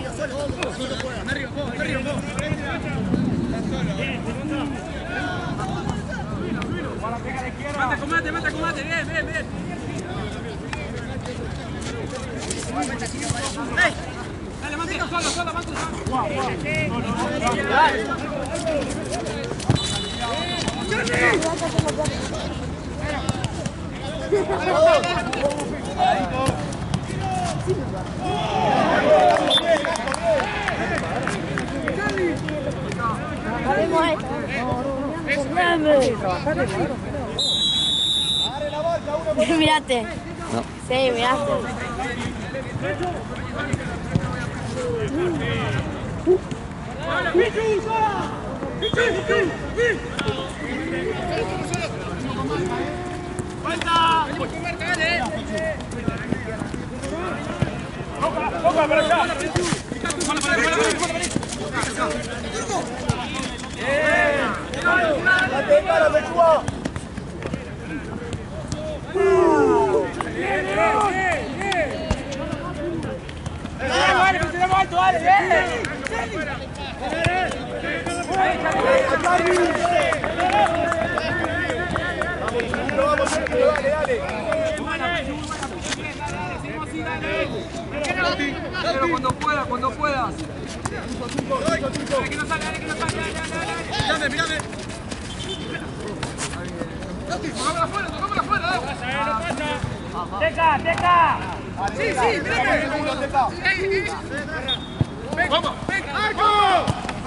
Combate, bien. Dale, Mate, solo, Mate. Mirate. No. Sí, miraste. ¡Toca para allá! Cuando puedas. Que no salga, Mirame. Tocámosla afuera, Teca. Sí, mirame. Vamos. ¡Arco!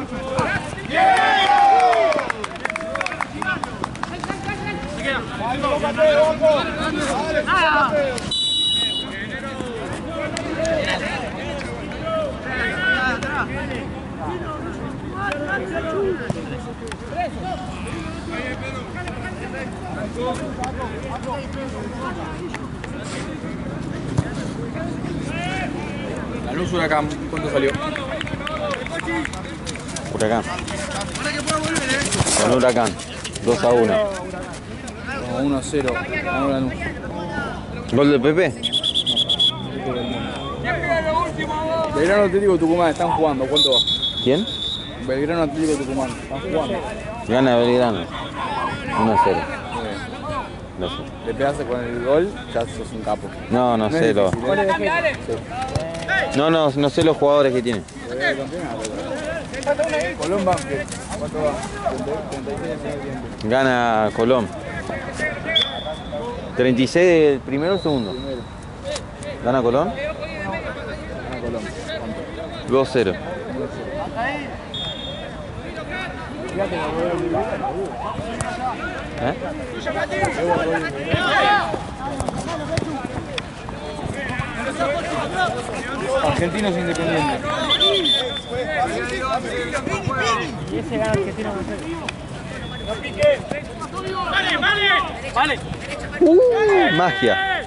La luz Huracán, ¿cuánto salió? Huracán. Con Huracán. 2-1. 1-0. Vamos la luz. ¿Gol de Pepe? Belgrano Atlético Tucumán, están jugando. ¿Cuánto va? ¿Quién? Belgrano Atlético Tucumán, están jugando. Gana Belgrano. 1-0. No sé. Le pegaste con el gol, ya sos un capo. No sé los. No sé los jugadores que tiene. Colón Banque, ¿cuánto va? 36 Gana Colón. 36 del primero o segundo. Primero. ¿Gana Colón? Gana Colón. 2-0. Argentinos Independientes. Y ese gana Argentino. Vale. Magia.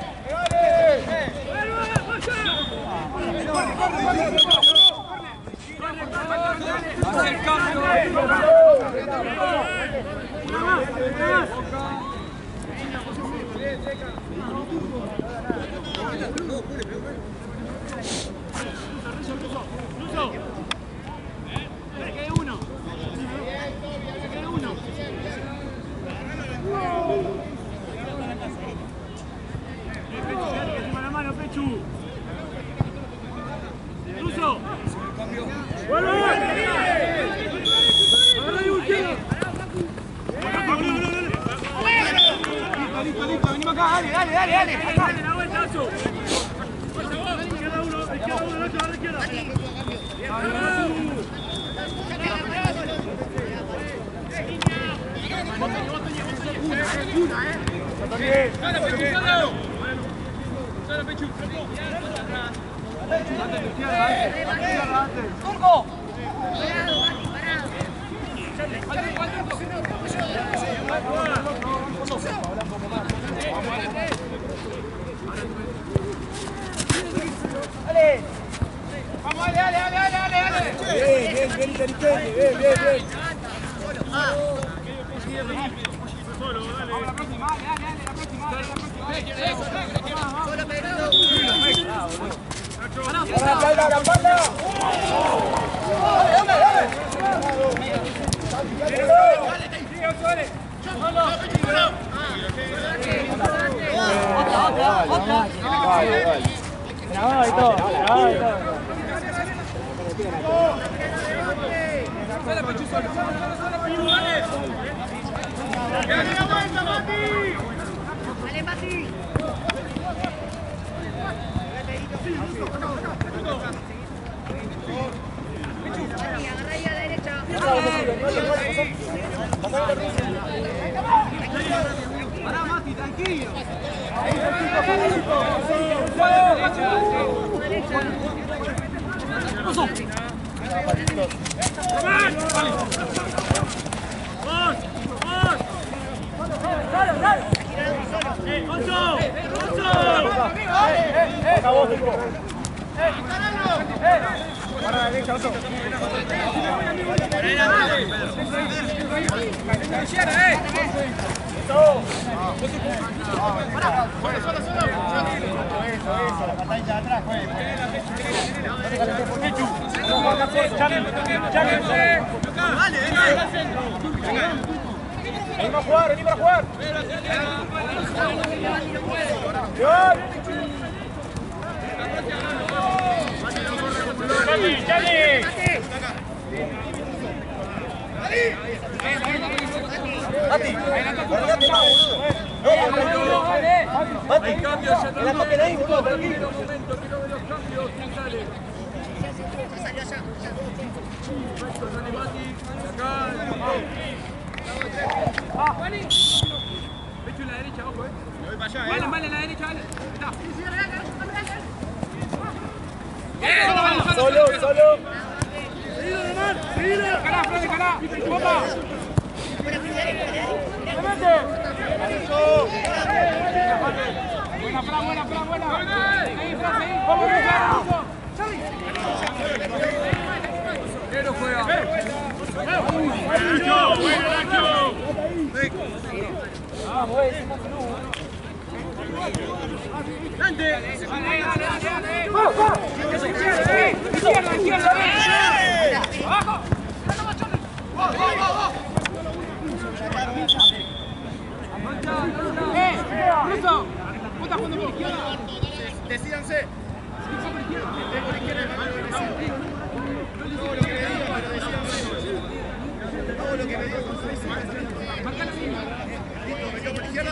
Dale. ¡Turco! ¡Dale! ¡Vamos, dale! Bien. Solo, dale. Vamos a la próxima, dale, la próxima. Vale, vale. Grabado y todo, grabado y todo. Dale, Mati. Agarra ahí a la derecha. Pará, Mati, tranquilo. Venimos a jugar, venimos a jugar. Mati, guardate más, boludo. Mati, la toquen ahí, boludo, tranquilo. Pecho en la derecha, ojo, Me voy para allá, Vale, vale, en la derecha, vale. Está. Solo. Seguido, Román, seguido. Calá, Fran, calá. Bomba. Buena, Fran. Ahí, Fran, ahí. Vamos, juega. Bueno, Nacho. Dante. Izquierda. Abajo. Ruso. ¿Vos estás jugando por izquierda? Decídanse. Por izquierda. Hago lo que me digo con su marcala así. ¿Me quedo por izquierda?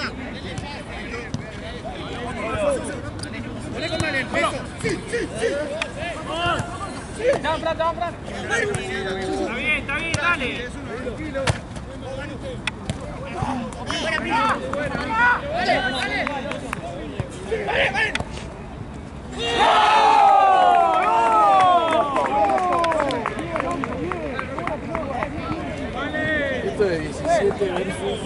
Poné con Daniel, eso. Sí. Down, Fran. Está bien, dale. Buena, prima. Dale. Esto de 17 versus...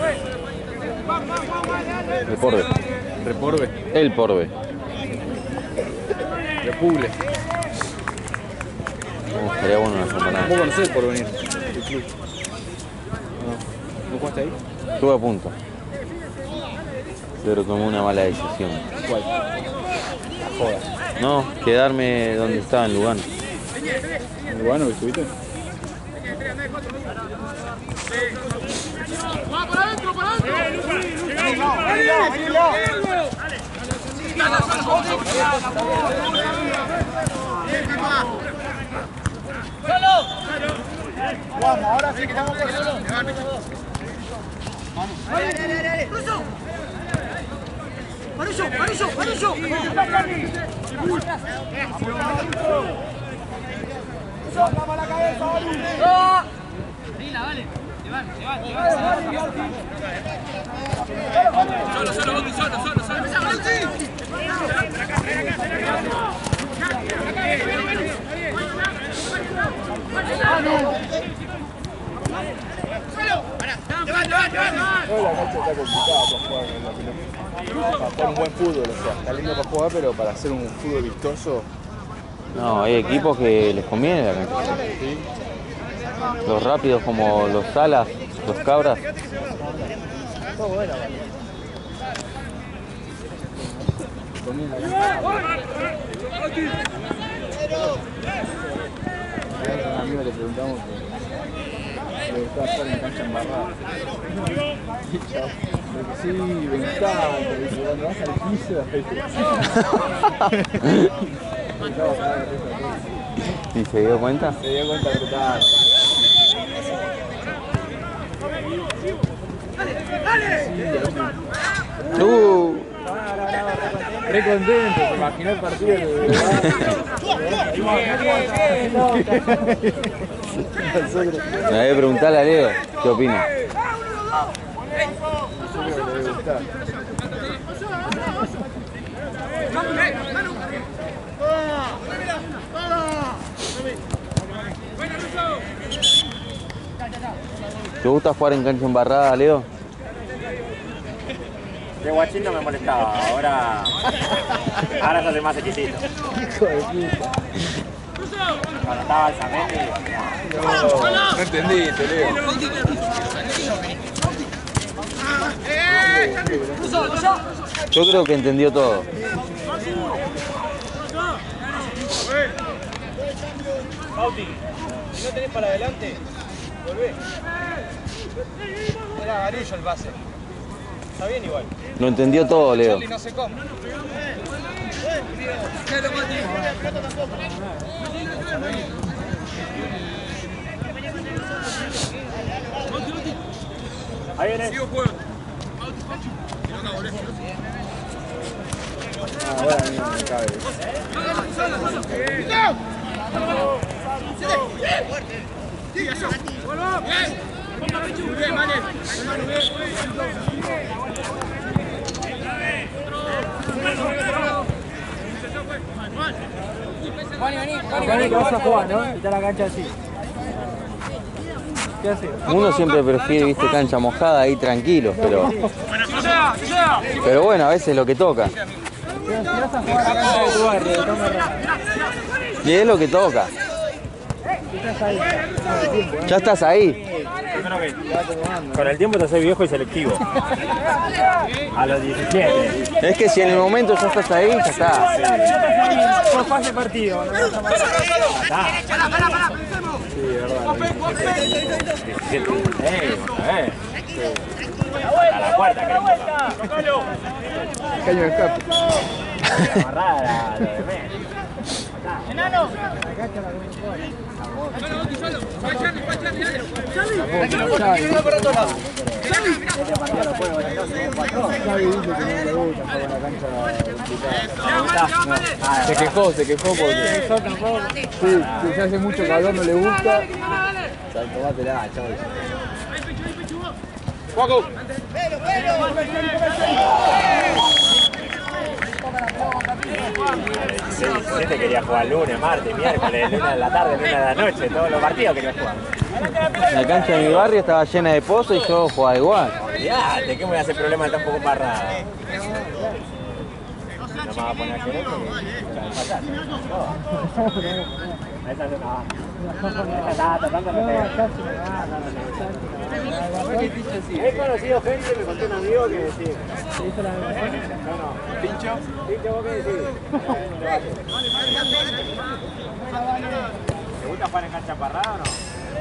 Reporbe. Reporbe. El Porbe. Republe. Estaría bueno una semana. Vos conocés el Porvenir. Tu club. ¿No jugaste ahí? Estuve a punto. Pero tomé una mala decisión. ¿Cuál? Joda. No, quedarme donde estaba en Lugano. ¿En Lugano que estuviste? ¡Va para adentro! Vamos, ahora sí que estamos por solo. ¡Dale! ¡Ruso! ¡Paruso! ¡Sacamos la cabeza, boludo! Rila, dale. Se van. Solo, La cancha está complicada para jugar en la pelota. Para jugar un buen fútbol, o sea, está lindo para jugar, pero para hacer un fútbol vistoso. No, hay equipos que les conviene la cancha. ¿Sí? Los rápidos como los Salas, los Cabras. Está buena, vale. A un amigo le preguntamos que le gustaba estar en cancha embarrada. Y chao, Sí, me encanta. Dice, cuando vas al piso. ¿Y se dio cuenta? Se dio cuenta brutal. Re contento, se imaginó el partido. Me voy a preguntarle a Leo qué opina. ¿Te gusta jugar en cancha embarrada, Leo? De guachito me molestaba, ahora se hace más exquisito. Cuando estaba el Zamendi. No entendiste, Leo. Yo creo que entendió todo. Bauti, si no tenés para adelante, volvé. Era Garillo el base. Está bien igual. Lo entendió todo, Leo. Charlie no se come. Ahí viene. Sigo juego. Ahora a mí no me cabe. Vení, que vas a jugar, ¿no? Y está la cancha así. ¿Qué haces? Uno siempre prefiere, viste, cancha mojada ahí tranquilo, pero bueno, a veces es lo que toca. Si vas a jugar a la cancha de tu barrio, de Tomás Ramos. Y es lo que toca. Ya estás ahí. Con el tiempo te haces viejo y selectivo. A los 17. Es que si en el momento ya estás ahí, ya está. Por fase partido. No pasa más. Sí, de verdad. A la cuarta queremos. Caño de escape. Amarrada lo de menos. ¡Enano! Se quejó porque sí, que ya hace mucho calor, no le gusta. Tomátela, chaval. ¡Juaco! Sí, te quería jugar lunes, martes, miércoles, luna de la tarde, luna de la noche, todos los partidos quería jugar. La cancha de mi barrio estaba llena de pozos y yo jugaba igual. Olvídate, ¿qué me voy a hacer problema de tan poco parrada? No me va a poner a querer porque esa estaba tratando de he conocido gente, me contó un amigo que decía. ¿Se hizo la mejor? No. ¿Pincho? ¿Pincho vos qué decís? ¿Te gusta jugar en cancha parrada o no?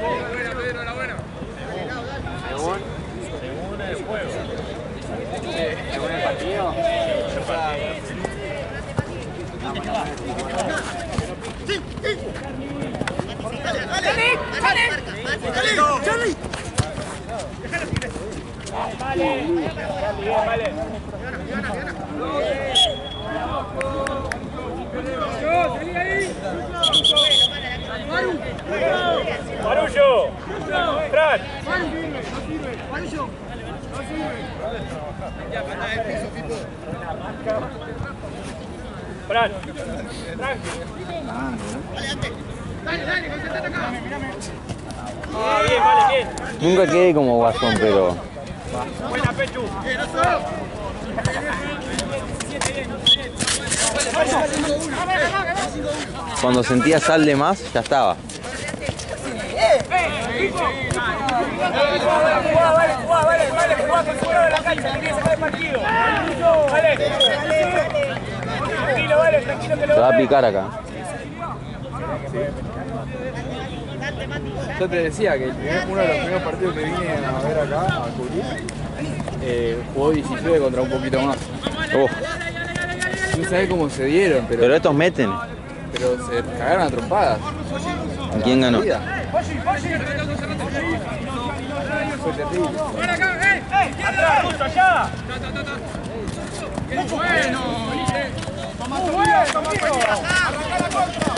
Según el juego. Según el partido. ¡Charlie! Vale. Marullo. Fran. Marullo. Fran. Dale, concentrate acá. Bien, vale, bien. Nunca quedé como Guasón, pero Buena, Pechu. cuando sentía sal de más, ya estaba. Se va a picar acá. Yo te decía que uno de los primeros partidos que vine a ver acá, a cubrir, jugó 19 contra un poquito más. No sabés cómo se dieron, Pero estos meten. pero se cagaron a trompadas. ¿Quién ganó? Fue terrible. ¡Atrás, justo allá! Bueno. ¡Muy bien, conmigo! ¡Arrancá la contra!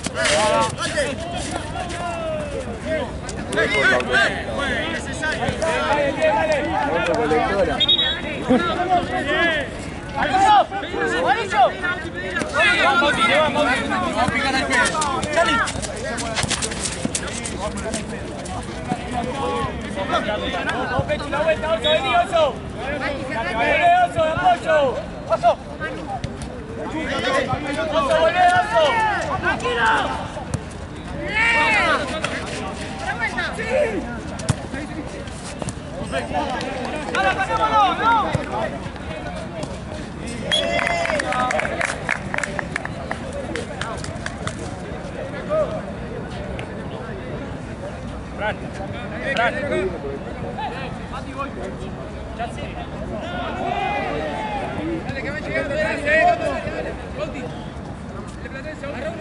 La vuelta, Oso, vení, Oso. Volvé, Oso, de apoyo. Oso. Oso, volvé, Oso. Tranquilo. Sí. ¡Ahora, ganémoslo! ¡No! Fran. Ya sí. Dale, que van llegando. Dale. Goldi. Le plantea el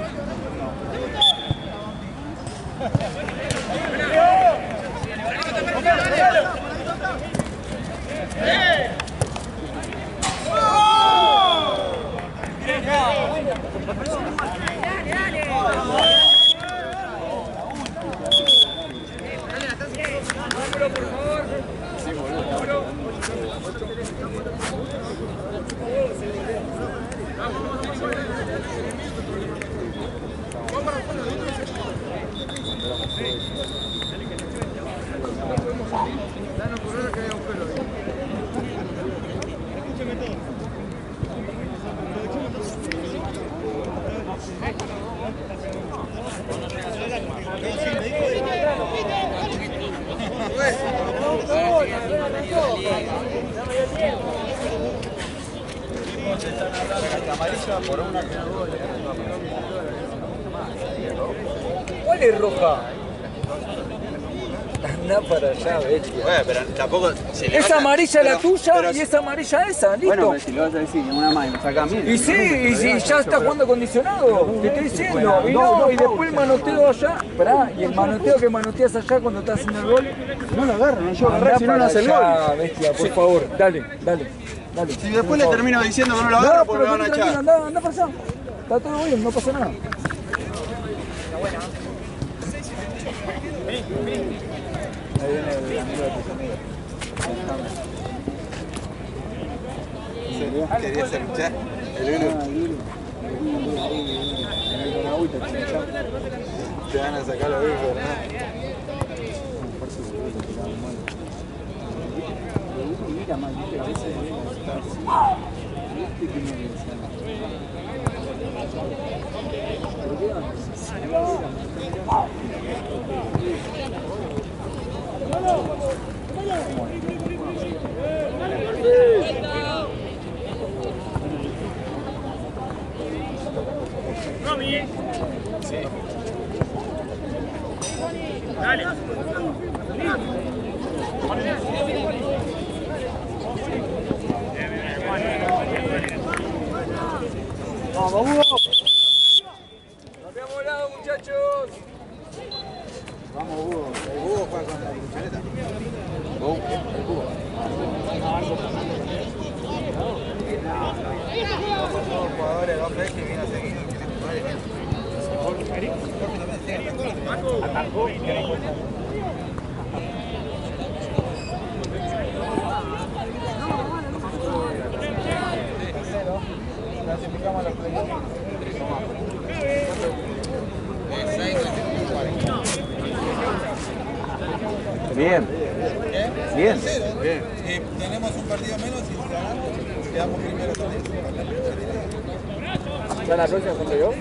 ¿Cuál es roja? Anda para allá, bestia. Bueno, pero tampoco... Es amarilla la tuya y es amarilla esa, listo. Bueno, pero si lo vas a decir, una más y me saca a mí. Y sí, y si ya está jugando acondicionado, te estoy diciendo. Y no, y después el manoteo allá, pará, y el manoteo que manoteas allá cuando estás haciendo el gol. No lo agarro, no yo agarré si no hace el gol. Bestia, por favor, dale. Si después le termino diciendo que no lo agarro, porque me van a echar. Anda para allá. Está todo bien, no pasa nada. Ahí viene el amigo de tus amigos. ¿En serio? ¿Querías escuchar? El Lulu. Con agüita, chinchón. Te van a sacar los hijos, ¿no? Mira, maldito, a veces está así. ¿Viste que no le decían? ¿Por qué no? Sí. Dale. Vamos, Hugo. Cambiamos lado, muchachos. Vamos, Hugo. El Hugo juega con la cuchareta. Los jugadores, dos veces que vienen a seguir. Atacó. Clasificamos a los playoffs. Bien. Bien. Bien. Tenemos un partido menos y ganamos, quedamos primero con eso. ¿Ya la próxima soy yo?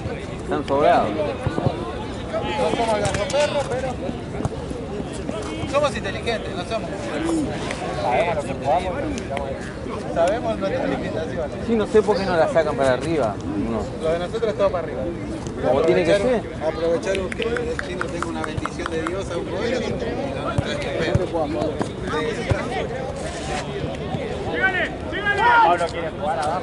Están sobrados. No somos el perro, pero... somos inteligentes, no somos. Sabemos lo que jugamos, sabemos nuestras limitaciones. Sí, no sé por qué no la sacan para arriba. No. Lo de nosotros es todo para arriba. Como tiene que ser. Aprovecharon que el chino tenga una bendición de Dios a un gol y la nuestra es que peor. Pablo quiere jugar abajo.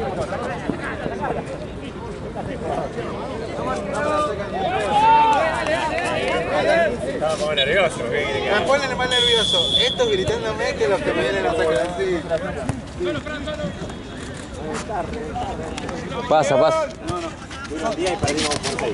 Estaba como nervioso. Me ponen más nervioso estos gritándome que los que me vienen a sacar así. Pasa, pasa. Buenos días y perdimos por 6.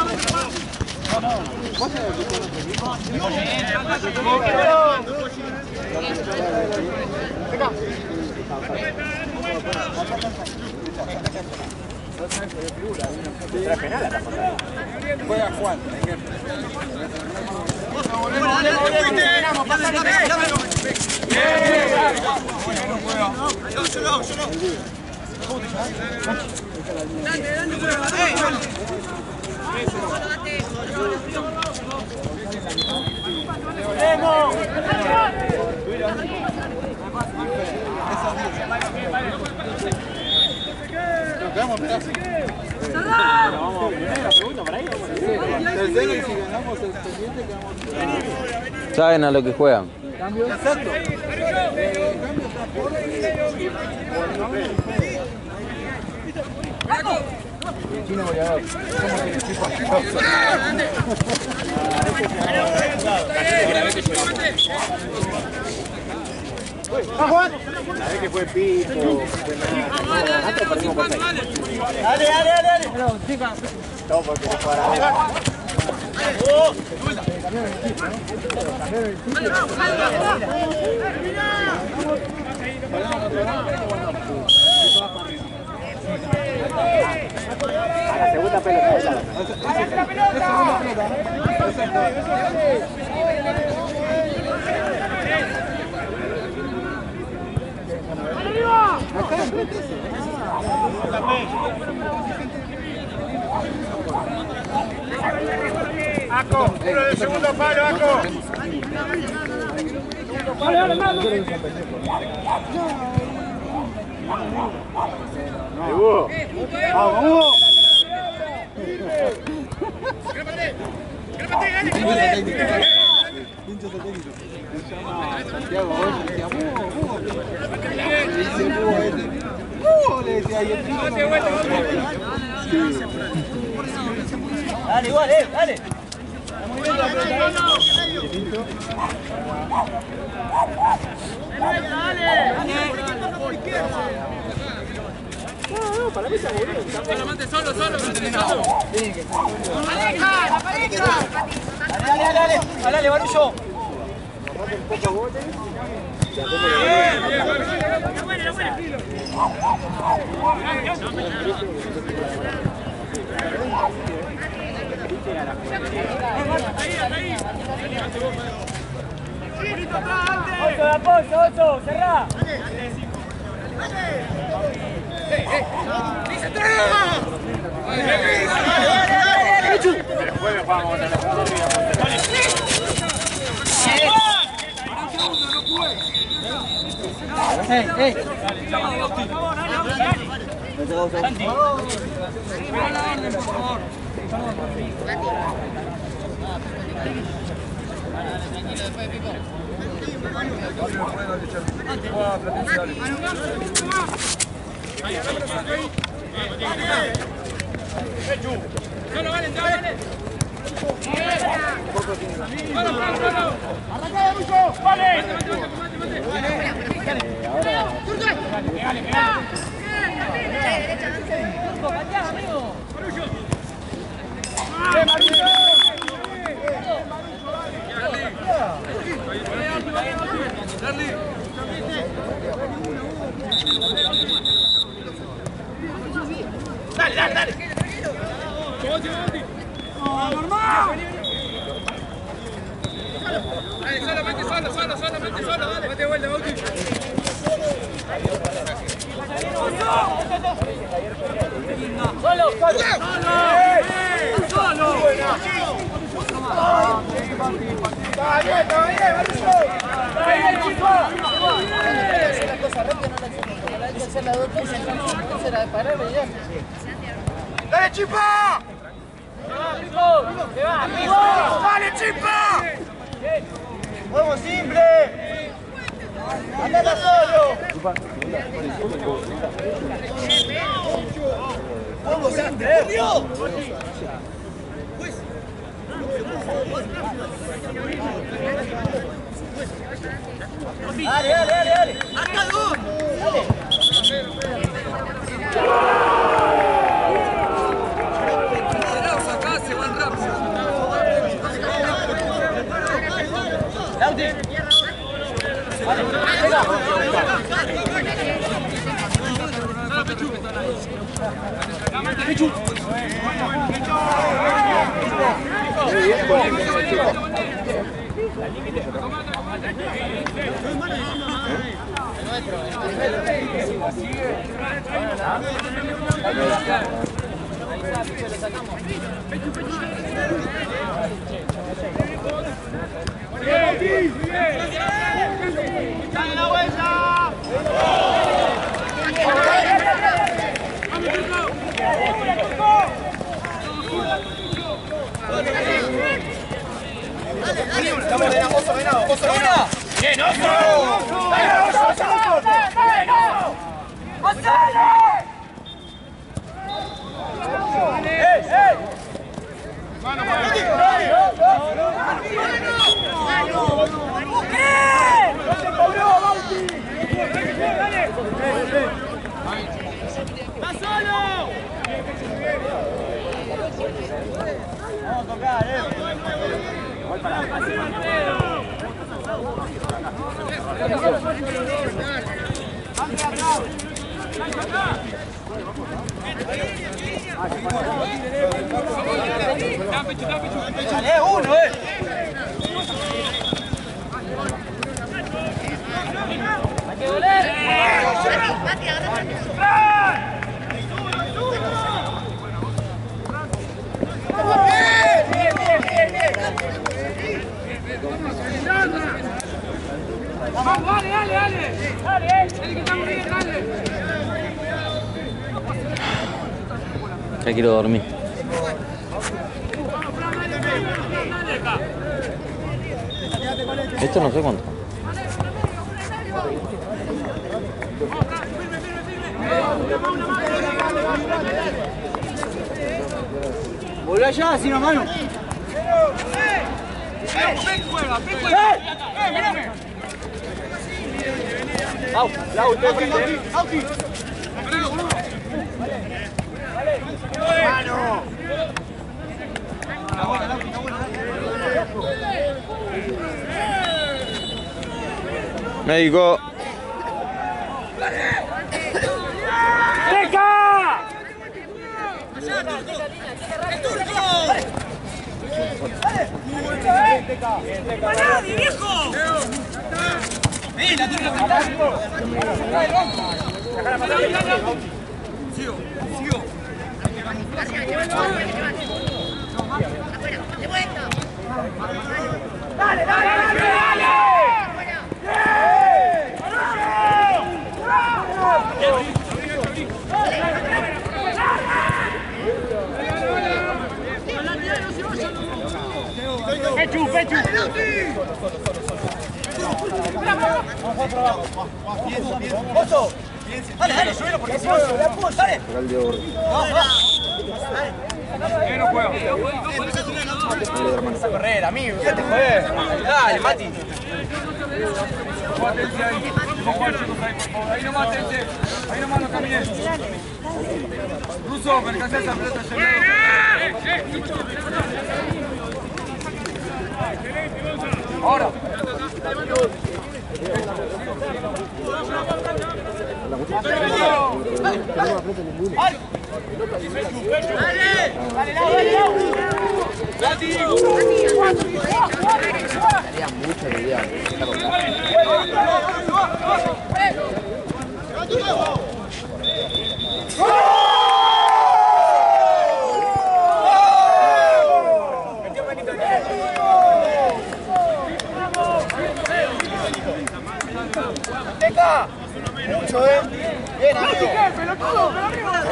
Juega Juan. Tercero y si ganamos el siguiente quedamos. Saben a lo que juegan. Exacto. Chino goleador. ¿Cómo que el equipo asqueroso? La vez que fue Pipo, nosotros perdimos por 6. Dale. Todo porque se fue a la a la segunda pelota. Aco, uno del segundo palo, Aco. ¡Vamos! Santiago, le decía, le decía, y el chico Dale, igual, dale. No, para mí está muy bien. Solo. ¡La pareja! Dale, Barullo. Ocho, cerrá. Después me jugamos contra la Solo, vale, vale. ¡Arrancada, Ruso! ¡Vale! Dale. ¡Normal! Solamente solo, dale. Mate vuelta, Bauti. Solo. La cosa recta no la hicimos. Hay que hacer las dos cosas, entonces era de parar y ya. ¡Dale, Chipa! ¡Dale, Chipa! ¡Juego simple! ¡Andala solo! ¡Juego simple! ¡Dios! Dale, dale, dale, dale. ¡Acá dos! Dale. Acá se van rápido. Lauti. Vale, pega. Pechu. ¡Dale la vuelta! Vamos a tocar, Dale, uno, Hay que doler. Vamos, dale, dale, dale. Dale, que estamos bien, dale. Ya quiero dormir. Esto no sé cuánto. Volvé allá, sin la mano. Médico. ¡Nadie, viejo! Sigo. ¡Dale, dale, dale, dale! Pechu. ¡Oso! Dale, subilo porque si no se la puedo, dale. No juega. Vas a correr, amigo, ya te joder. Dale, Mati. Ahí nomás, Tente. Ahí nomás no camines. Ruso, mercancía esa pelota. Ahora. Haría mucho de idea.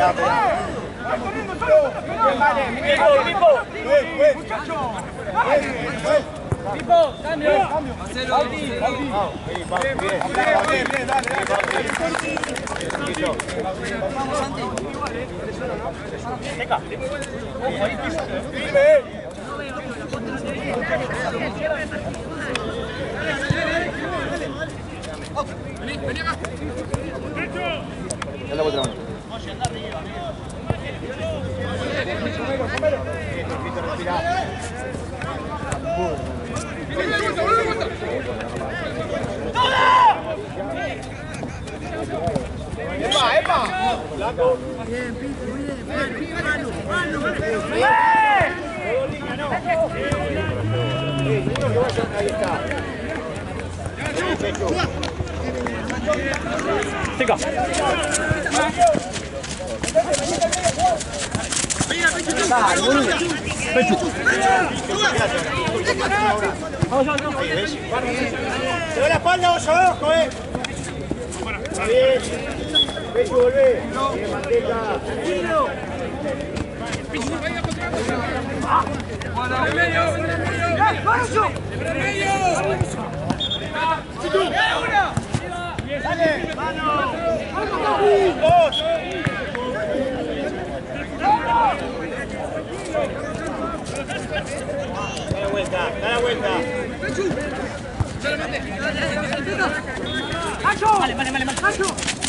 Pipo, cambio. Vení acá. Ya la otra mano. Se va la espalda vos abajo, Está bien. Pecho, volvé. Bien, Manteca. Dale, mano. Dos. Da la vuelta. Vale. ¡Nacho!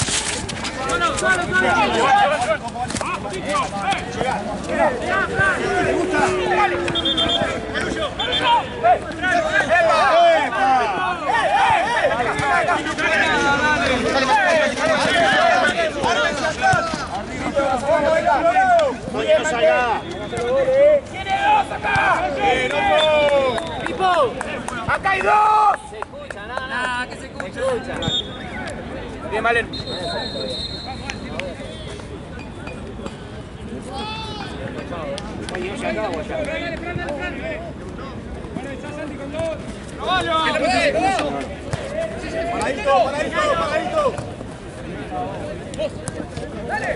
¡Acá hay dos! Se escucha, nada, que se escucha. Bien, Malen. Paradito. Dale.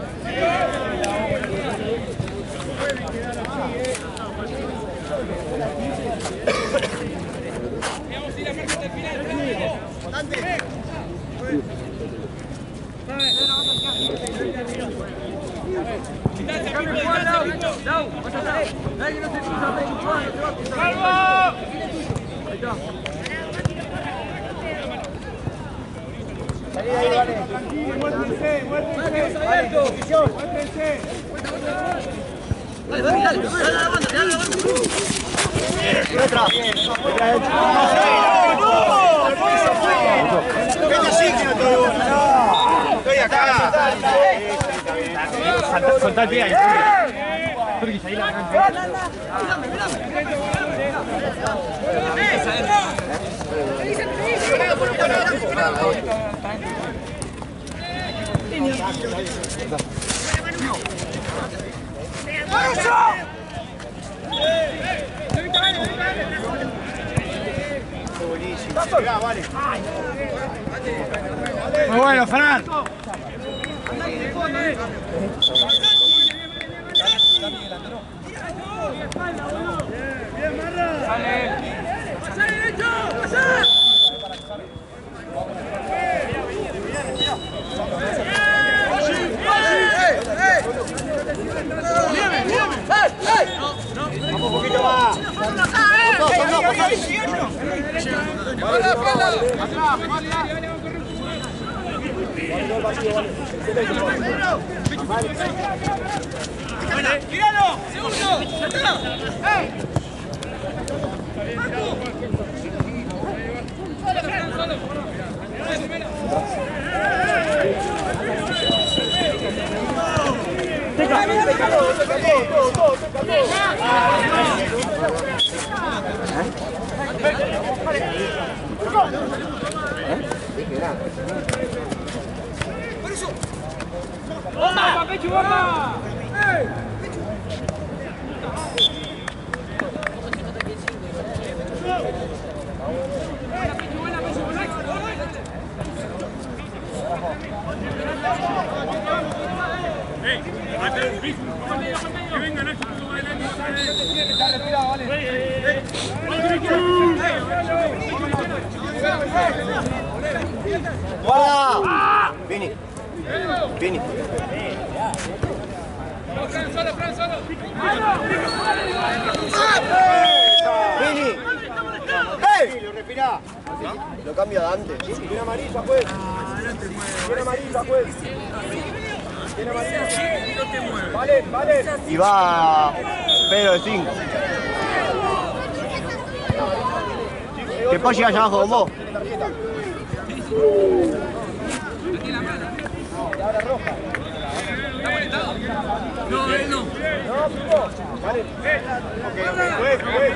Estoy acá. Soltá el pie ahí. Turquís, ahí la muy bueno, Fran. Vamos un poquito más. ¡Míralo! ¡Segundo! ¡Vamos, Pechu, vamos! ¡Guarda! Vini. Vini. Vini. ¡Hey! Lo respirá. Lo cambia de antes. Tiene amarilla, pues. Tiene amarilla, pues. Tiene amarilla. Vale, vale. Y va Pedro de 5. Que puede llegar allá abajo con vos. Ahora roja. No, él no. No, Pipo. Vale. Ok, juez.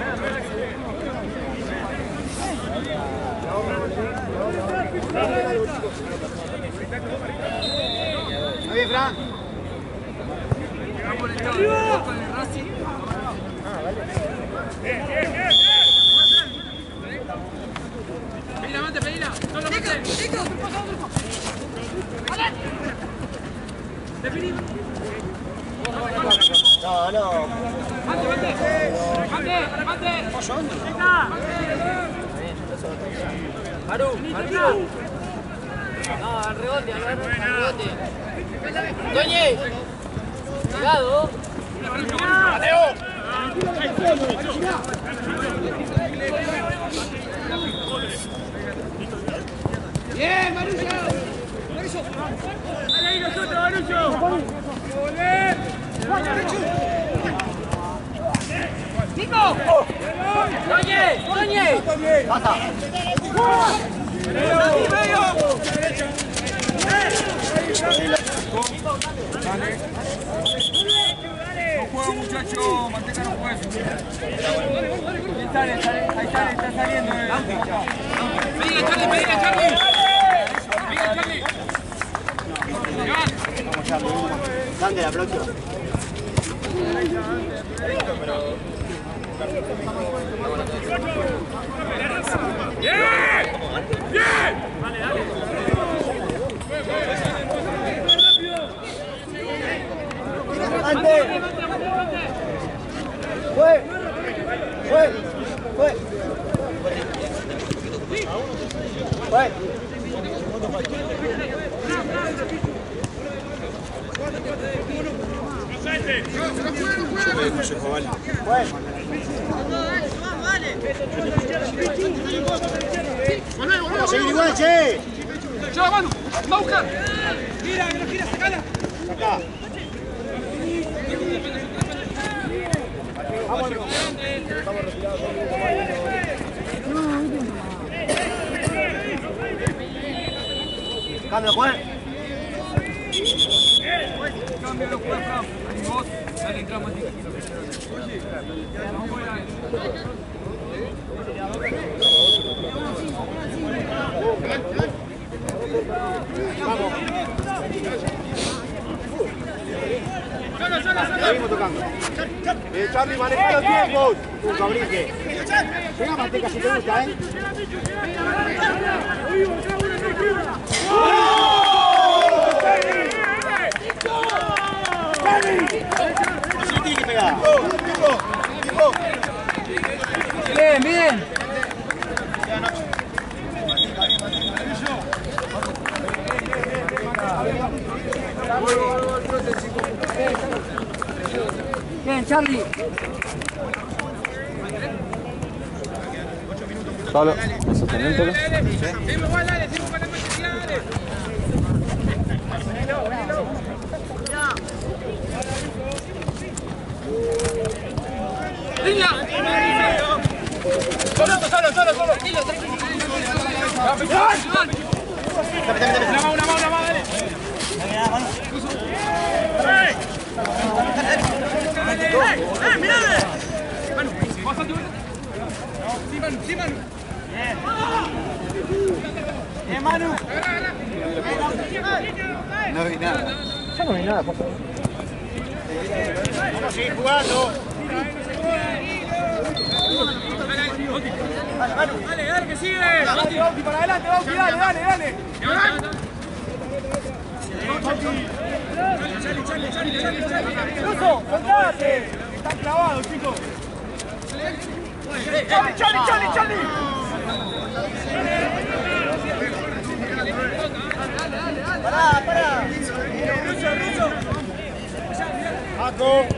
Está bien, Fran. Con el Racing. Pedila, mate, pedila. No lo mate. Definimos. No. Mate. Maru. No, al rebote, al rebote. Doñe. Cuidado. Mateo. Bien, Marucho. Dale ahí nosotros, Marucho. ¡Volver! ¡Nico! ¡Doñe! ¡Pasa! ¡Medio! No juega, muchacho, mantenga los juegos. Ahí está saliendo. Venga, Charlie. Vamos ya, Dante, la próxima. Dante. Fue. Vamos a seguir igual, che. ¡Lleva mano! ¡Va a buscar! ¡Gira, sacala! Acá. Vamos, estamos retirados. Cambio, Juan. Cambio los juegos, Fran. Y vos, dale, entra más. Vamos. Seguimos tocando. Charlie, maneja los tiempos. Fabrique. Venga, manteca si te gusta, ¿eh? Así tiene que pegar. Bien. Bien, Charlie. Solo. Exactamente. Seguimos igual, dale, seguimos con la coche, dale. ¡Línea! Solo. Tranquilo. Una mano, dale. ¡Mirame! Manu, pasa tu vuelta. Sí, Manu. Bien, Manu. No vi nada. Ya no vi nada, por favor. Vamos a seguir jugando. Dale, que sigue. Bauti, para adelante, Bauti, dale. Charlie. ¡Ruso, contate! Están clavados, chicos. Charlie. Pará. Ruso. Paco.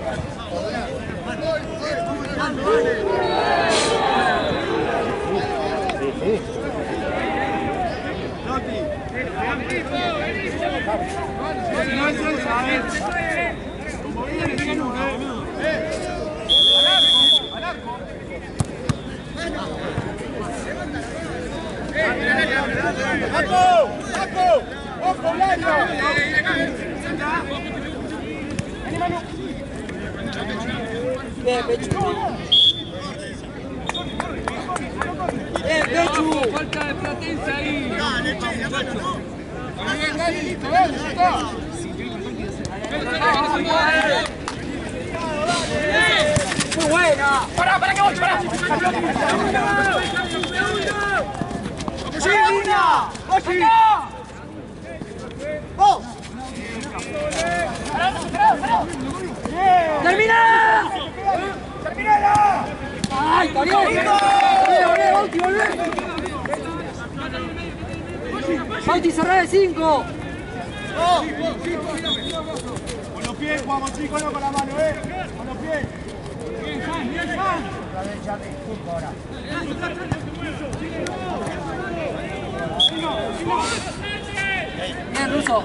¡Paco! ¡Ojo, Lario! Bien, Pechu. Bien, Pechu. Falta de potencia ahí. Muy buena. Pará, que voy, pará. ¡Sí, línea! ¡Ochi! ¡Vos! ¡Termina! ¡Terminala! ¡Ay, está bien! ¡Volvé, Bauti, volvé! ¡Bauti, cerrá de 5! Con los pies, jugamos chicos, no con la mano, con los pies. Bien, Bien, Ruso.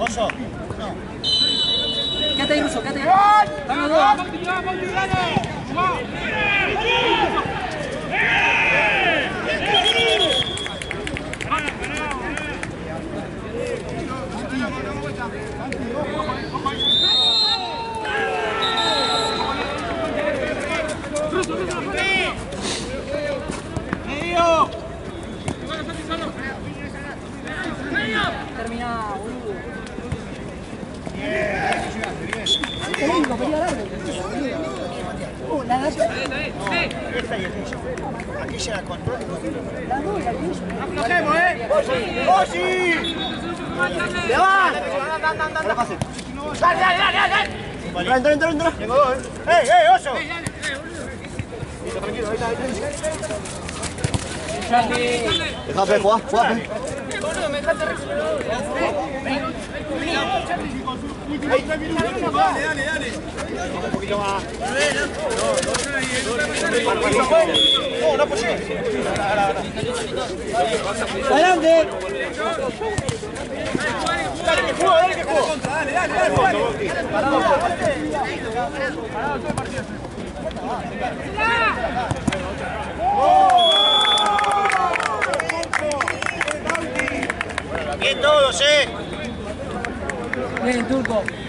Quédate ahí, Ruso, quédate ahí. Vamos, dos. Termina, boludo. La da yo. Aquí llega el control. La doy, la doy. ¡Aflojemos, ¡Oshi! ¡Le va! ¡Anda! Pase. ¡Dale! Entra. Tengo dos, ¡Ey, oso! Listo, tranquilo, ahí está. Déjame jugar. Boludo, me dejaste Últimos 3 minutos. Dale. Un poquito más. No apoyé. ¡Adelante! Dale que juego. Dale. Bien todos, Bien, Turco.